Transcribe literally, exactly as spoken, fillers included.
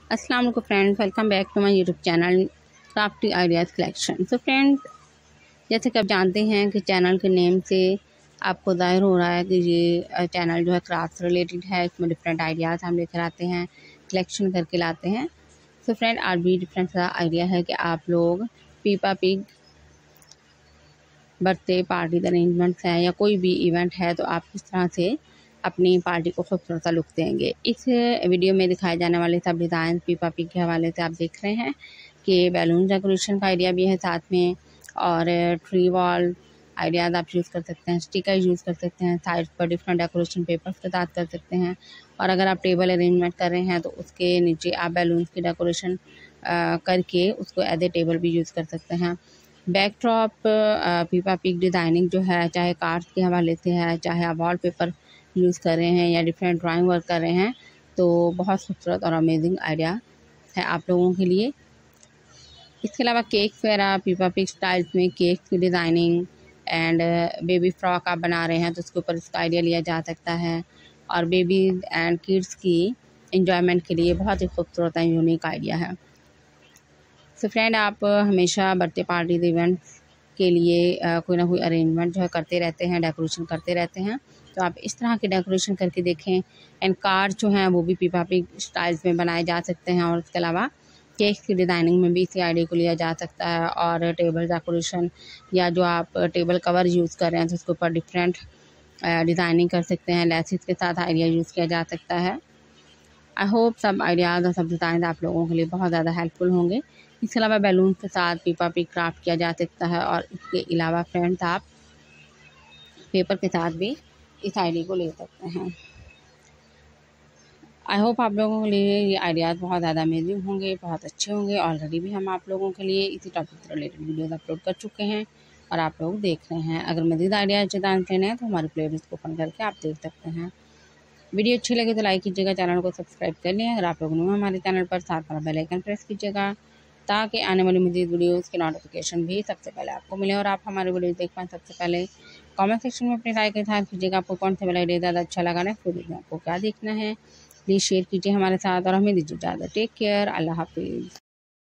अस्सलाम वालेकुम friends, welcome back to my YouTube channel crafty ideas collection. So friends, जैसे कि आप जानते हैं कि चैनल के नेम से आपको ज़ाहिर हो रहा है कि ये चैनल जो है क्राफ्ट रिलेटेड है। इसमें डिफरेंट आइडियाज़ हम लेकर आते हैं, कलेक्शन करके लाते हैं। सो फ्रेंड, आज भी डिफरेंट सा आइडिया है कि आप लोग पीपा पिग बर्थडे पार्टी अरेंजमेंट्स हैं या कोई भी इवेंट है तो आप किस तरह से अपनी पार्टी को खूबसूरत सा लुक देंगे। इस वीडियो में दिखाए जाने वाले सब डिज़ाइन पीपा पिग के हवाले से आप देख रहे हैं कि बैलून डेकोरेशन का आइडिया भी है साथ में, और ट्री वॉल आइडियाज़ आप यूज़ कर सकते हैं, स्टिकर यूज़ कर सकते हैं, साइड पर डिफरेंट डेकोरेशन पेपर्स के साथ कर सकते हैं। और अगर आप टेबल अरेंजमेंट कर रहे हैं तो उसके नीचे आप बैलून्स की डेकोरेशन करके उसको एज ए टेबल भी यूज़ कर सकते हैं। बैकड्रॉप पीपा पिग डिज़ाइनिंग जो है, चाहे कार्ड्स के हवाले से है, चाहे आप वॉल पेपर यूज़ कर रहे हैं या डिफरेंट ड्राइंग वर्क कर रहे हैं, तो बहुत खूबसूरत और अमेजिंग आइडिया है आप लोगों के लिए। इसके अलावा केक वगैरह पीपा पिग स्टाइल्स में केक की डिज़ाइनिंग एंड बेबी फ्रॉक आप बना रहे हैं तो उसके ऊपर इसका आइडिया लिया जा सकता है। और बेबीज़ एंड किड्स की इंजॉयमेंट के लिए बहुत ही खूबसूरत एंड यूनिक आइडिया है। सो फ्रेंड, आप हमेशा बर्थडे पार्टीज इवेंट्स के लिए आ, कोई ना कोई अरेंजमेंट जो है करते रहते हैं, डेकोरेशन करते रहते हैं, तो आप इस तरह की डेकोरेशन करके देखें। एंड कार्ड जो हैं वो भी पीपा पिग स्टाइल्स में बनाए जा सकते हैं, और इसके अलावा केक की डिज़ाइनिंग में भी इसी आइडिया को लिया जा सकता है। और टेबल डेकोरेशन या जो आप टेबल कवर यूज़ कर रहे हैं तो उसके ऊपर डिफरेंट डिज़ाइनिंग कर सकते हैं, लेसिस के साथ आइडिया यूज़ किया जा सकता है। आई होप सब आइडियाज़ और सब डिज़ाइन आप लोगों के लिए बहुत ज़्यादा हेल्पफुल होंगे। इसके अलावा बैलून के साथ पीपा पिग क्राफ्ट किया जा सकता है, और इसके अलावा फ्रेंड्स आप पेपर के साथ भी इस आइडिया को ले सकते हैं। आई होप आप लोगों के लिए ये आइडियाज़ बहुत ज़्यादा अमेजिंग होंगे, बहुत अच्छे होंगे। ऑलरेडी भी हम आप लोगों के लिए इसी टॉपिक से रिलेटेड वीडियोज़ अपलोड कर चुके हैं और आप लोग देख रहे हैं। अगर मज़ीद आइडियाज़ डिज़ाइन लेने हैं तो हमारे प्लेलिस्ट को ओपन करके आप देख सकते हैं। वीडियो अच्छी लगे तो लाइक कीजिएगा, चैनल को सब्सक्राइब कर लें अगर आप लोग न्यू हमारे चैनल पर, साथ वाला बेल आइकन प्रेस कीजिएगा ताकि आने वाली मज़ीद वीडियोस की नोटिफिकेशन भी सबसे पहले आपको मिले और आप हमारे वीडियो देख पाएँ सबसे पहले। कमेंट सेक्शन में अपनी राय के साथ कीजिएगा आपको कौन सा वाला आइडिया ज़्यादा अच्छा लगा, नेक्स्ट वीडियो में आपको क्या देखना है। प्लीज़ शेयर कीजिए हमारे साथ और हमें दीजिए इजाज़त। टेक केयर, अल्लाह हाफिज़।